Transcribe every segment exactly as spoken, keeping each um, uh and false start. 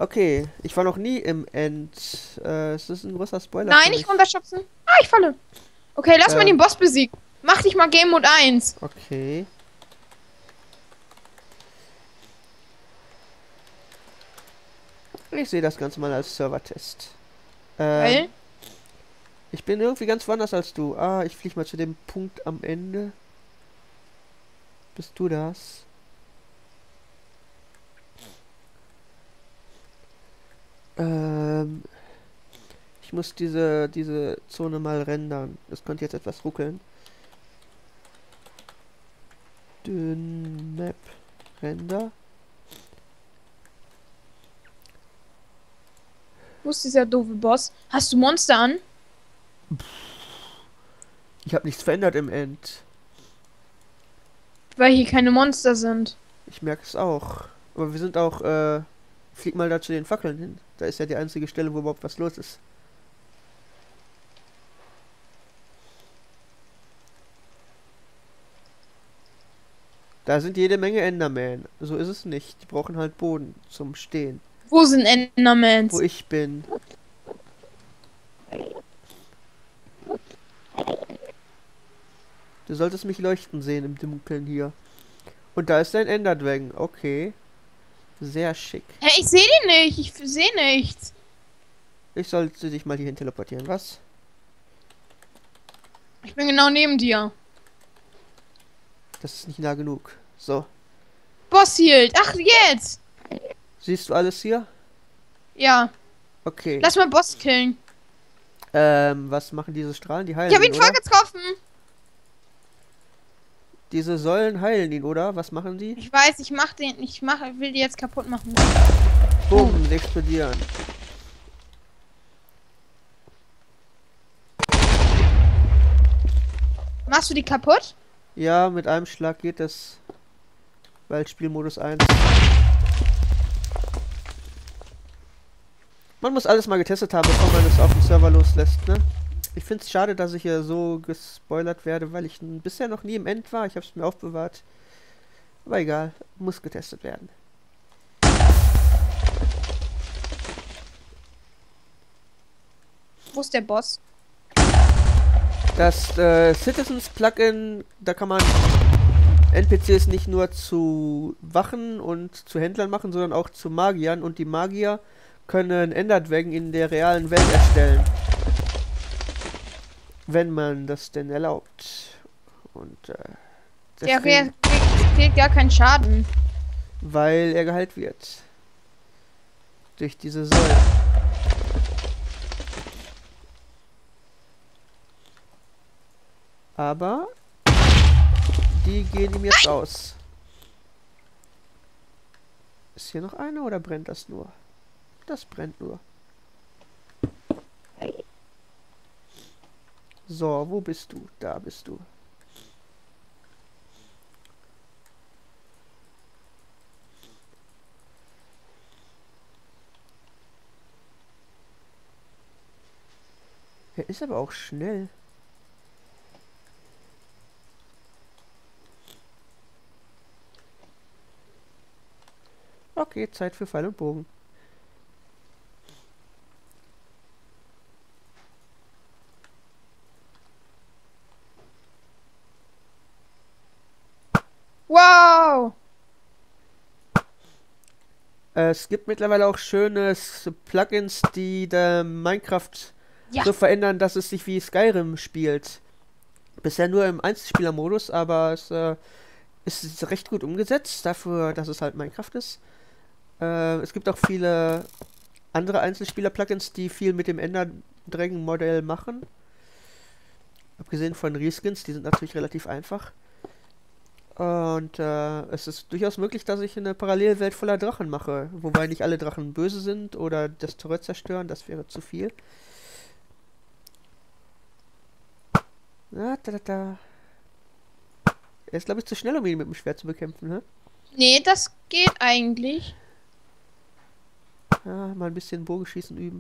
Okay, ich war noch nie im End. Äh, es ist ein großer Spoiler Nein, für nicht mich. runterschubsen. Ah, ich falle. Okay, lass mal Äh, den Boss besiegen. Mach dich mal Game Mode eins. okay. Ich sehe das Ganze mal als Servertest. Ähm, Geil. ich bin irgendwie ganz woanders als du. Ah, ich fliege mal zu dem Punkt am Ende. Bist du das? Ähm, ich muss diese, diese Zone mal rendern. Es könnte jetzt etwas ruckeln. Dünn Map Render. Wo ist dieser doofe Boss? Hast du Monster an? Ich habe nichts verändert im End. Weil hier keine Monster sind. Ich merke es auch. Aber wir sind auch, äh, flieg mal da zu den Fackeln hin. Da ist ja die einzige Stelle, wo überhaupt was los ist. Da sind jede Menge Enderman. So ist es nicht. Die brauchen halt Boden zum Stehen. Wo sind Wo Endermans? ich bin. Du solltest mich leuchten sehen im Dunkeln hier. Und da ist ein Enderdragon. Okay. Sehr schick. Hä, ich sehe den nicht. Ich sehe nichts. Ich sollte dich mal hierhin teleportieren, was? Ich bin genau neben dir. Das ist nicht nah genug. So. Boss hielt. Ach, jetzt. Siehst du alles hier? Ja. Okay. Lass mal Boss killen. Ähm, was machen diese Strahlen? Die heilen Ich habe ihn, ihn voll oder? getroffen. Diese Säulen heilen ihn, oder? Was machen die? Ich weiß, ich mach den. Ich mach, will die jetzt kaputt machen. Bumm, sie explodieren. Machst du die kaputt? Ja, mit einem Schlag geht es. Weil Spielmodus eins. Man muss alles mal getestet haben, bevor man es auf dem Server loslässt, ne? Ich finde es schade, dass ich hier so gespoilert werde, weil ich bisher noch nie im End war. Ich habe es mir aufbewahrt. Aber egal, muss getestet werden. Wo ist der Boss? Das äh, Citizens Plugin, da kann man N P Cs nicht nur zu Wachen und zu Händlern machen, sondern auch zu Magiern. Und die Magier können Enderdragon in der realen Welt erstellen. Wenn man das denn erlaubt. Und äh, Der deswegen, kriegt gar keinen Schaden. weil er geheilt wird. Durch diese Säule. Aber die gehen ihm jetzt aus. Ist hier noch eine oder brennt das nur? Das brennt nur. So, wo bist du? Da bist du. Er ist aber auch schnell. Okay, Zeit für Pfeil und Bogen. Wow! Es gibt mittlerweile auch schöne Plugins, die der Minecraft Ja. so verändern, dass es sich wie Skyrim spielt. Bisher nur im Einzelspieler-Modus, aber es äh, ist recht gut umgesetzt, dafür, dass es halt Minecraft ist. Äh, es gibt auch viele andere Einzelspieler-Plugins, die viel mit dem Ender-Dragon-Modell machen. Abgesehen von Reskins, die sind natürlich relativ einfach. Und äh, es ist durchaus möglich, dass ich eine Parallelwelt voller Drachen mache. Wobei nicht alle Drachen böse sind oder das Turret zerstören, das wäre zu viel. Ah, da, da, da. Er ist, glaube ich, zu schnell, um ihn mit dem Schwert zu bekämpfen, ne? Nee, das geht eigentlich. Ja, mal ein bisschen Bogenschießen üben.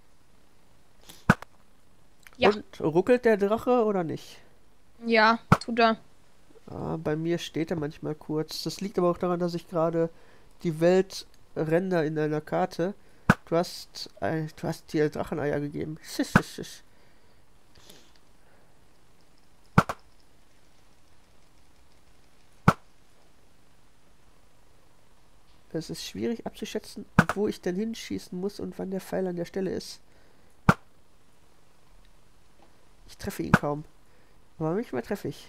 Ja. Und ruckelt der Drache oder nicht? Ja, tut er. Ah, bei mir steht er manchmal kurz. Das liegt aber auch daran, dass ich gerade die Welt render in einer Karte. du hast, äh, du hast dir Dracheneier gegeben. Schisch, schisch, schisch. Es ist schwierig abzuschätzen, wo ich denn hinschießen muss und wann der Pfeil an der Stelle ist. Ich treffe ihn kaum. Aber manchmal treffe ich.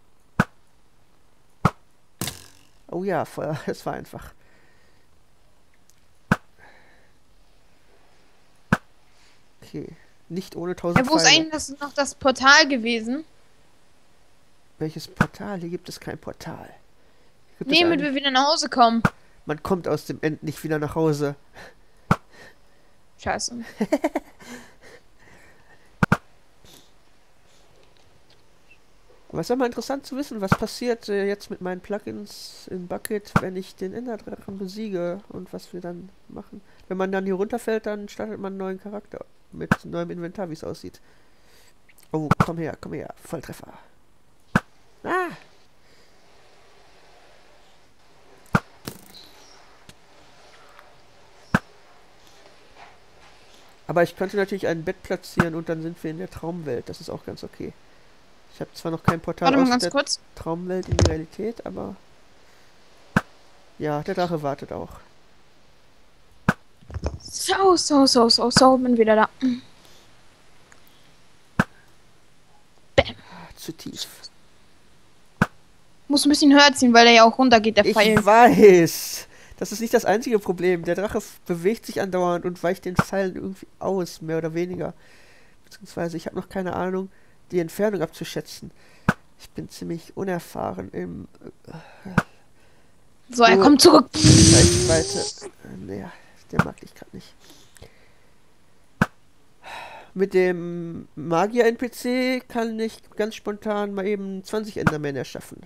Oh ja, Feuer, es war einfach. Okay. Nicht ohne tausend Ja, wo ist Pfeile. eigentlich das, noch das Portal gewesen? Welches Portal? Hier gibt es kein Portal. Hier gibt es Nee, damit eine... wir wieder nach Hause kommen. Man kommt aus dem End nicht wieder nach Hause. Scheiße. Aber es ist ja mal interessant zu wissen, was passiert äh, jetzt mit meinen Plugins in Bucket, wenn ich den Enderdrachen besiege und was wir dann machen. Wenn man dann hier runterfällt, dann startet man einen neuen Charakter mit neuem Inventar, wie es aussieht. Oh, komm her, komm her, Volltreffer. Ah! Aber ich könnte natürlich ein Bett platzieren und dann sind wir in der Traumwelt. Das ist auch ganz okay. Ich habe zwar noch kein Portal Warte mal aus ganz der kurz. Traumwelt in die Realität, aber... Ja, der Drache wartet auch. So, so, so, so, so, bin wieder da. Bam. Ah, zu tief. Muss ein bisschen höher ziehen, weil der ja auch runtergeht, der Ich Pfeil. weiß. Das ist nicht das einzige Problem. Der Drache f- bewegt sich andauernd und weicht den Pfeilen irgendwie aus, mehr oder weniger. Beziehungsweise ich habe noch keine Ahnung, die Entfernung abzuschätzen. Ich bin ziemlich unerfahren im So, er Oh. kommt zurück. Reichweite. Naja, der mag ich gerade nicht. Mit dem Magier-N P C kann ich ganz spontan mal eben zwanzig Endermen erschaffen.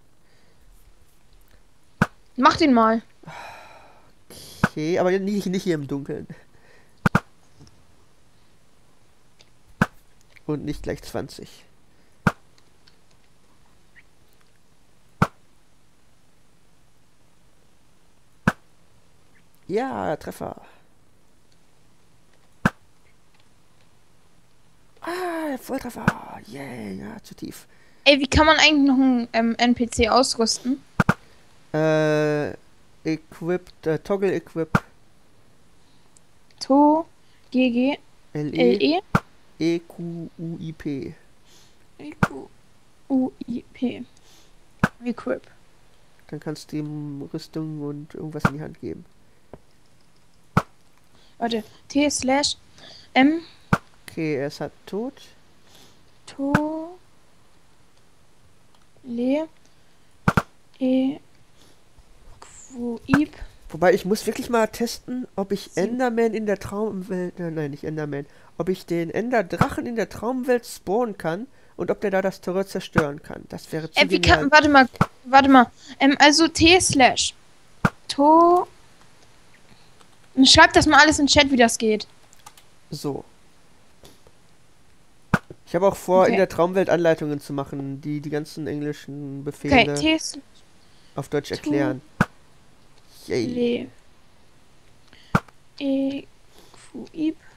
Mach den mal. Okay, aber nicht, nicht hier im Dunkeln. Und nicht gleich zwanzig. Ja, Treffer. Ah, Volltreffer. Yeah, ja, zu tief. Ey, wie kann man eigentlich noch einen ähm, N P C ausrüsten? Äh, Equipped, äh, Toggle Equip. To, G G, L L E E, E Q U I P. E Q, U, I, P. Equip. Dann kannst du ihm Rüstung und irgendwas in die Hand geben. Warte. T slash M, Okay, er ist halt tot. To, Le, E, Q, I, P. Wobei, ich muss wirklich mal testen, ob ich Sieben. Enderman in der Traumwelt... Äh, nein, nicht Enderman. Ob ich den Enderdrachen in der Traumwelt spawnen kann und ob der da das Terror zerstören kann. Das wäre zu Äh, wie genial. kann, warte mal, warte mal. Ähm, also T slash To. Schreibt das mal alles in den Chat, wie das geht. So. Ich habe auch vor, Okay. in der Traumwelt Anleitungen zu machen, die die ganzen englischen Okay, Befehle T slash auf Deutsch erklären. Yay. Le. E, Q, I, P.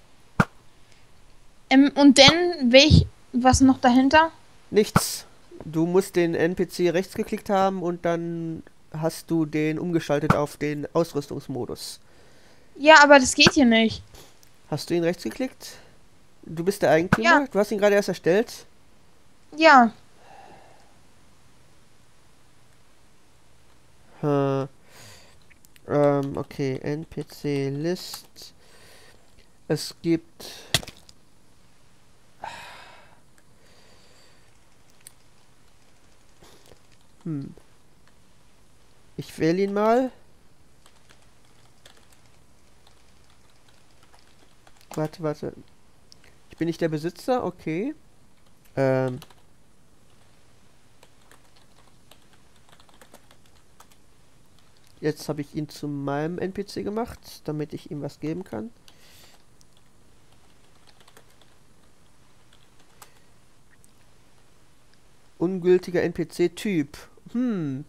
Ähm, und dann, welch, was noch dahinter? Nichts. Du musst den N P C rechts geklickt haben und dann hast du den umgeschaltet auf den Ausrüstungsmodus. Ja, aber das geht hier nicht. Hast du ihn rechts geklickt? Du bist der Eigentümer? Ja. Du hast ihn gerade erst erstellt? Ja. Hm. Ähm, okay, N P C List. Es gibt... Hm. Ich wähle ihn mal. Warte, warte. Ich bin nicht der Besitzer, okay. Ähm. Jetzt habe ich ihn zu meinem N P C gemacht, damit ich ihm was geben kann. Ungültiger N P C-Typ. Hm.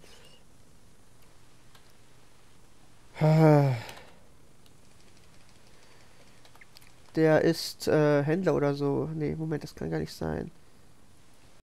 Der ist äh, Händler oder so. Nee, Moment, das kann gar nicht sein.